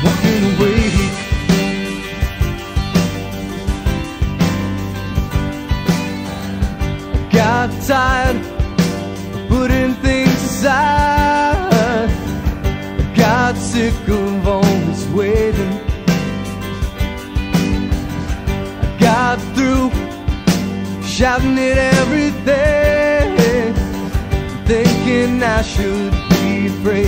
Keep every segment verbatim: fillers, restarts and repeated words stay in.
walking away. I got tired of putting things aside. I got sick of always waiting. I got through shouting at everything, thinking I should be afraid.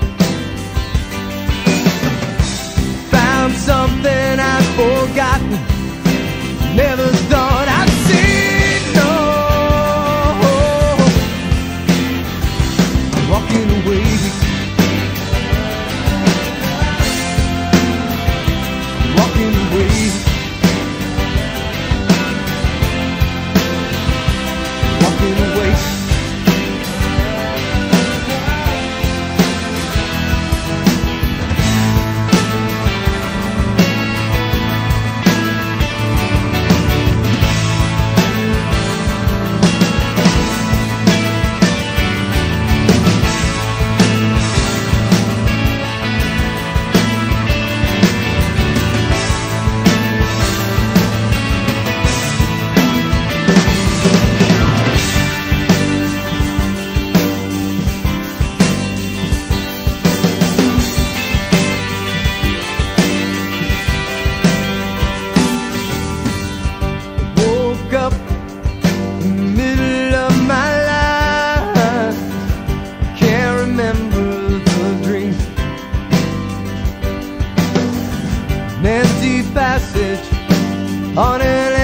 Found something I'd forgotten, never thought I'd see. No, I'm walking away. I'm walking away. Walking away. Empty passage on an